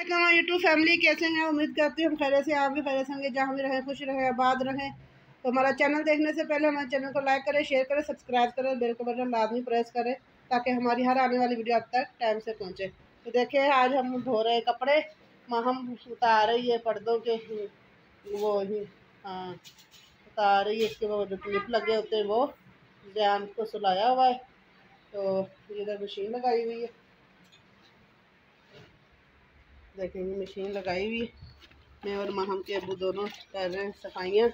वालेकुम YouTube family, कैसे हैं? उम्मीद करती हूँ हम खैरियत से, आप भी खैरियत होंगे। जहाँ भी रहें खुश रहें, आबाद रहें। तो हमारा चैनल देखने से पहले हमारे चैनल को लाइक करें, शेयर करें, सब्सक्राइब करें, बेल का बटन लाजमी प्रेस करें ताकि हमारी हर आने वाली वीडियो आप तक टाइम से पहुँचे। तो देखिए आज हम धो रहे हैं कपड़े। माँ हम उतार रही है पर्दों के वो ही, हाँ उतार रही है। इसके वो जो क्लिप लगे होते हैं वो जान को सुलाया हुआ है। तो इधर मशीन लगाई हुई है, देखेंगे मशीन लगाई हुई है। मैं और महम के अबू दोनों कर रहे हैं सफाइयाँ।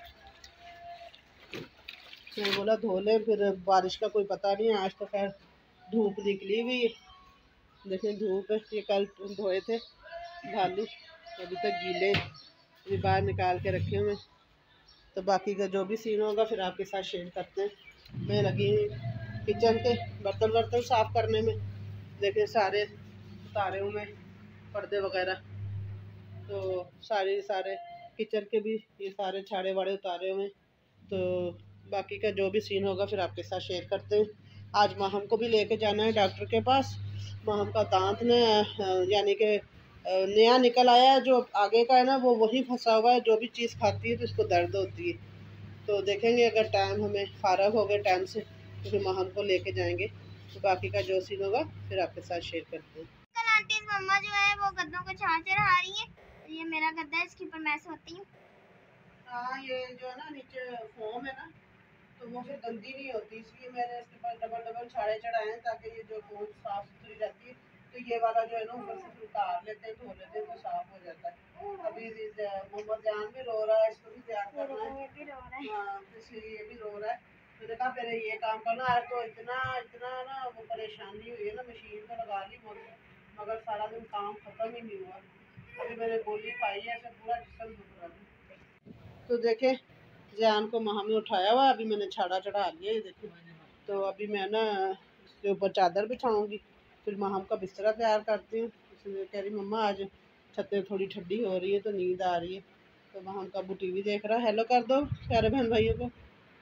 मैं बोला धो ले, फिर बारिश का कोई पता नहीं है। आज तो खैर धूप निकली हुई है, देखें धूप है। ये कल धोए थे भालू, अभी तक गीले, अभी बाहर निकाल के रखे हुए। तो बाकी का जो भी सीन होगा फिर आपके साथ शेयर करते हैं। मैं लगी किचन के बर्तन साफ़ करने में। देखें सारे उतारे हुए पर्दे वगैरह, तो सारे किचन के भी ये सारे छाड़े वाड़े उतारे हुए। तो बाकी का जो भी सीन होगा फिर आपके साथ शेयर करते हैं। आज माहम को भी लेके जाना है डॉक्टर के पास। माहम का दांत ने यानी कि नया निकल आया है, जो आगे का है ना वो वही फंसा हुआ है। जो भी चीज़ खाती है तो उसको दर्द होती है। तो देखेंगे अगर टाइम हमें फारग हो गए टाइम से तो फिर माहम को लेके जाएंगे। तो बाकी का जो सीन होगा फिर आपके साथ शेयर करते हैं। कल आंटी मम्मा जो है वो गद्दों को छांट चढ़ा रही है। तो ये मेरा गद्दा है, इसके ऊपर मैं सोती हूँ। हाँ ये जो है ना नीचे फोम है ना, तो वो फिर गंदी नहीं होती, इसलिए मैंने इसके पास डबल छाड़े चढ़ाए हैं ताकि ये जो फोम साफ सुथरी रहती है। तो ये वाला जो है ना ऊपर से फिर उतार लेते हैं, धो लेते हैं तो साफ हो जाता है। अभी मोहम्मद जान भी रो रहा है, इसको भी ध्यान करना है। हाँ इसलिए ये भी रो रहा है। मैंने कहा पहले ये काम करना है। तो इतना इतना ना वो परेशानी हुई है ना, मशीन तो लगा ली मगर सारा दिन काम खत्म ही नहीं हुआ। अभी मैंने गोली खाई है, ऐसे पूरा जिस्म दुख रहा है। तो देखे जान को माह में उठाया हुआ, अभी मैंने छाड़ा चढ़ा लिया, ये देखो। तो अभी मैं ना इसके ऊपर चादर बिछाऊंगी, फिर माहम का बिस्तरा तैयार करती हूँ। इसलिए कह रही मम्मा आज छतें थोड़ी ठंडी हो रही है तो नींद आ रही है। तो माहम का अबू टीवी देख रहा है। हेलो कर दो प्यारे बहन भाइयों को,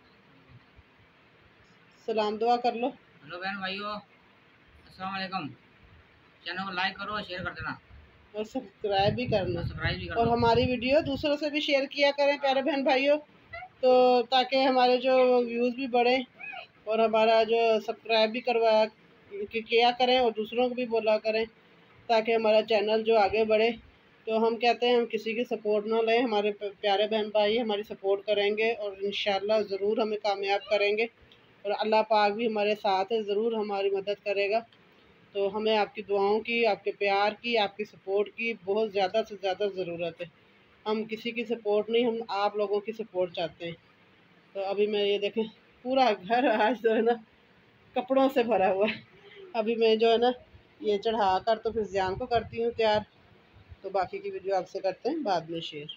सलाम दुआ कर लो। हेलो बहन भाइयों, अस्सलाम वालेकुम। चैनल को लाइक करो, शेयर कर देना और सब्सक्राइब भी करना, कर और दो। हमारी वीडियो दूसरों से भी शेयर किया करें प्यारे बहन भाइयों, तो ताकि हमारे जो व्यूज़ भी बढ़े और हमारा जो सब्सक्राइब भी करवा किया करें और दूसरों को भी बोला करें ताकि हमारा चैनल जो आगे बढ़े। तो हम कहते हैं हम किसी की सपोर्ट ना लें, हमारे प्यारे बहन भाई हमारी सपोर्ट करेंगे और इंशाल्लाह ज़रूर हमें कामयाब करेंगे। और अल्लाह पाक भी हमारे साथ है, ज़रूर हमारी मदद करेगा। तो हमें आपकी दुआओं की, आपके प्यार की, आपकी सपोर्ट की बहुत ज़्यादा से ज़्यादा ज़रूरत है। हम किसी की सपोर्ट नहीं, हम आप लोगों की सपोर्ट चाहते हैं। तो अभी मैं ये देखें पूरा घर आज जो है ना कपड़ों से भरा हुआ है। अभी मैं जो है ना ये चढ़ा कर तो फिर जान को करती हूँ तैयार। तो बाकी की वीडियो आपसे करते हैं बाद में शेयर।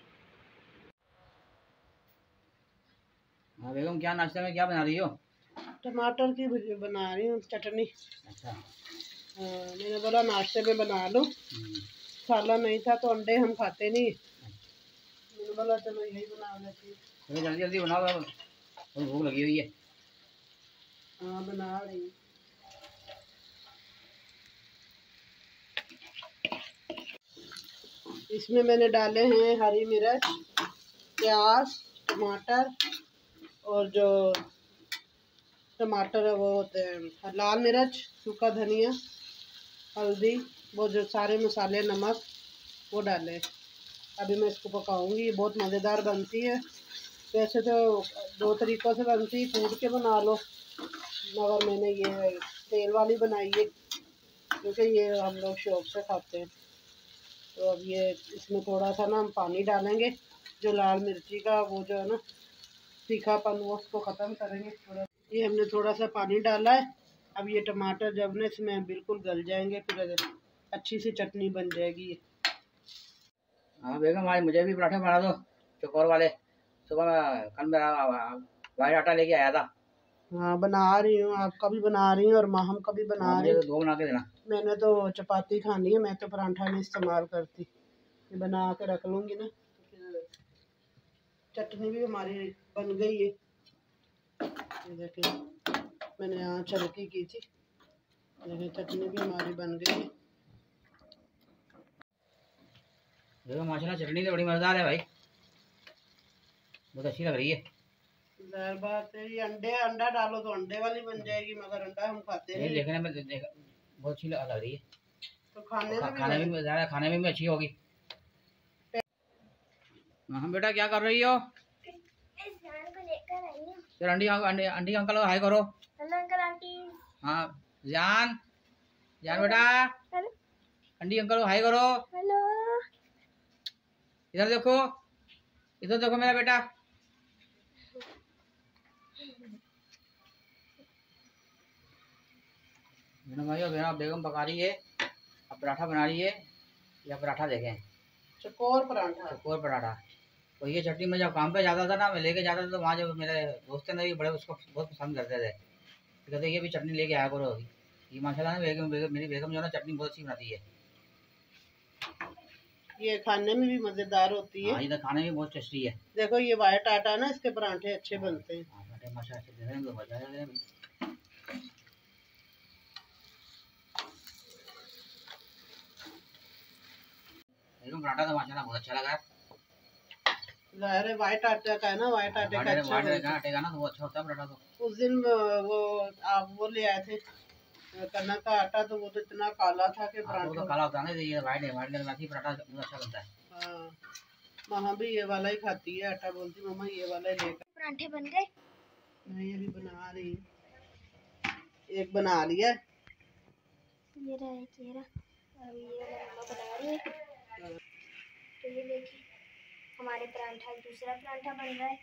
हाँ बेगम, क्या नाश्ते में क्या बना रही हो? टमाटर की बना रही हूँ चटनी। अच्छा। मैंने बोला नाश्ते में बना लो, साला नहीं था तो अंडे हम खाते नहीं, मैंने बोला चलो यही बना लेती हूँ। चलो जल्दी जल्दी बनाओ, और भूख लगी हुई है। हाँ बना रही हूँ। इसमें मैंने डाले हैं हरी मिर्च, प्याज, टमाटर, और जो टमाटर है वो होते हैं लाल मिर्च, सूखा धनिया, हल्दी, वो जो सारे मसाले, नमक वो डाले। अभी मैं इसको पकाऊंगी, ये बहुत मज़ेदार बनती है। वैसे तो दो तरीक़ों से बनती है, कूट के बना लो, मगर मैंने ये तेल वाली बनाई है क्योंकि ये हम लोग शौक से खाते हैं। तो अब ये इसमें थोड़ा सा ना हम पानी डालेंगे, जो लाल मिर्ची का वो जो है ना तीखापन वो उसको ख़त्म करेंगे थोड़ा। ये हमने थोड़ा सा पानी डाला है। अब ये टमाटर जब ना इसमें बिल्कुल गल जाएंगे फिर अच्छी सी चटनी बन जाएगी ये। हाँ बेगम, आज मुझे भी पराठे बना दो, चौकोर वाले। सुबह में कल मेरा वाइट आटा लेके आया था। हाँ बना रही हूँ, आपका भी बना रही हूँ और माहम का भी बना रही मुझे हूँ। तो 2 बना के देना। मैंने तो चपाती खानी है, मैं तो पराठा नहीं इस्तेमाल करती। ये बना के रख लूँगी ना, चटनी भी हमारी बन गई है। ये देखिए मैंने यहाँ चरखी की थी, देखिए चटनी भी हमारी बन गई है। देखो माशाल्लाह चटनी तो बड़ी मजेदार है भाई, बहुत अच्छी लग रही है। दाल बात है, ये अंडा डालो तो अंडे वाली बन जाएगी, मगर अंडा हम खाते ये नहीं। देखने में बहुत अच्छी लग रही है, तो खाने में भी अच्छी होगी। हाँ बेटा क्या कर रही हो? इस जान को लेकर आई हूँ। फिर आंटी अंकल हाय करो। Hello uncle aunty. हाँ जान बेटा, हेलो आंटी अंकल हाय करो। हेलो। इधर देखो मेरा बेटा। भाइयों मेरा बेगम पका रही है, अब पराठा बना रही है। या पराठा देखें, चकोर पराठा। तो ये चटनी में जब काम पे जाता था ना, मैं लेके जाता था, तो वहाँ जो मेरे दोस्त ने भी बड़े उसको बहुत पसंद करते थे, कहते ये भी चटनी लेके आया करो। ये माशाल्लाह मेरी बेगम जो है ना चटनी बहुत अच्छी बनाती है। ये खाने में भी मजेदार होती है। हाँ, ये खाने में बहुत टेस्टी है। देखो ये वाइट आटा ना, इसके पराठे अच्छे बनते हैं। पराठा तो माशाल्लाह बहुत अच्छा लगा। अरे वाइट आटे का है ना, वाइट आटे का अच्छा आटे का ना तो वो अच्छा होता है पराठा। तो उस दिन वो ले आए थे कनक का आटा, तो वो तो इतना काला था कि पराठा तो काला होता है ना, ये वाइट है पराठा बहुत अच्छा बनता है। हाँ, मम्मा भी ये वाला ही खाती है आटा, बोलती मम्मा ये वाला ही लेकर। पराठे बन गए? नहीं अभी बना रही है, एक बना लिया। ये रहा अभी ये मम्मा बना रही है। तो ये देखिए हमारे पराठा, दूसरा पराठा बन रहा है।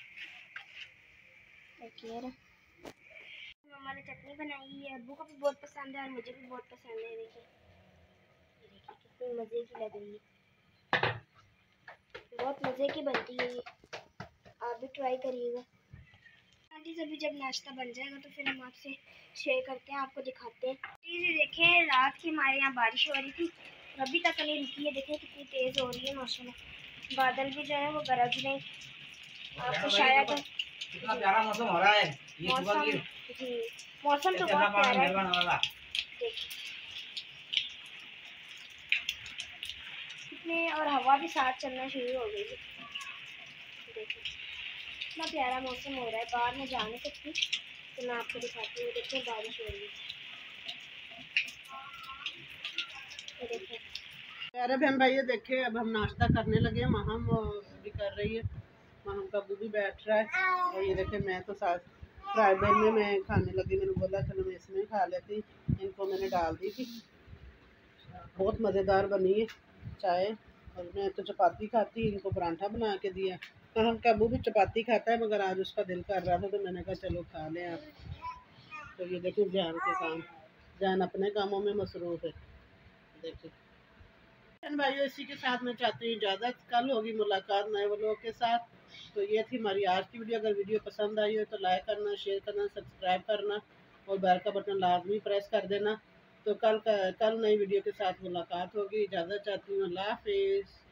देखिए मम्मा ने चटनी बनाई है, अब्बू को भी बहुत पसंद है और मुझे भी बहुत पसंद है। देखिए कितनी मज़े की लग रही है, बहुत मज़े की बनती है ये, आप भी ट्राई करिएगा। आंटी अभी जब नाश्ता बन जाएगा तो फिर हम आपसे शेयर करते हैं, आपको दिखाते हैं। ये देखें रात की हमारे यहाँ बारिश हो रही थी, अभी तक नहीं रुकी है। देखें कितनी तेज़ हो रही है माशाल्लाह, बादल भी जो है वो गरज नहीं। आपको शायद कितना प्यारा मौसम हो रहा है, ये मौसम जी मौसम तो बहुत प्यारा है। कितने और हवा भी साथ चलना शुरू हो गई है। देखिए इतना प्यारा मौसम हो रहा है, बाहर में जा नहीं सकती तो मैं आपको दिखाती हूँ। देखिए बारिश हो रही है, देखिए प्यारे बहन भाई देखे अब हम नाश्ता करने लगे। महम भी कर रही है, महम का भी बैठ रहा है, और ये देखे मैं तो साथ फ्राई पैन में मैं खाने लगी। मैंने बोला चलो मैं इसमें खा लेती, इनको मैंने डाल दी थी। बहुत मज़ेदार बनी है चाय, और मैं तो चपाती खाती, इनको पराठा बना के दिया। महम का अबू भी चपाती खाता है, मगर आज उसका दिल कर रहा था तो मैंने कहा चलो खा लें आप। तो ये देखिए जान के काम, जान अपने कामों में मसरूफ़ है। देखिए भाइयों इसी के साथ मैं चाहती हूँ इजाज़त, कल होगी मुलाकात नए व्लॉग के साथ। तो ये थी हमारी आज की वीडियो। अगर वीडियो पसंद आई हो तो लाइक करना, शेयर करना, सब्सक्राइब करना और बेल का बटन लाजमी प्रेस कर देना। तो कल नई वीडियो के साथ मुलाकात होगी। इजाज़त चाहती हूँ, अल्लाह हाफिज़।